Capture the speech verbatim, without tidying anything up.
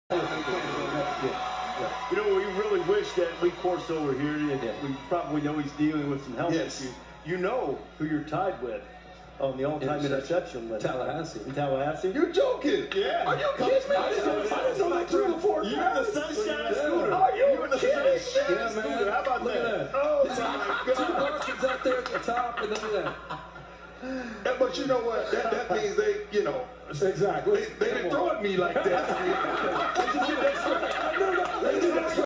You know, we really wish that Lee Corso were here, and Yeah. we probably know he's dealing with some health Yes. issues. You know who you're tied with on the all-time interception list. Tallahassee. In Tallahassee? You're joking? Yeah. Are you kidding me? I didn't know they threw the four You and the times. sunshine Yeah. scooter. Are you You and the kidding me? sunshine Yeah, man. scooter. How about Look that? at that. Oh, Two my God. Martians out there at the top, and look at that. Yeah, but you know what? That, that means they, you know, Exactly. they, they didn't throw at me like that. I knew that.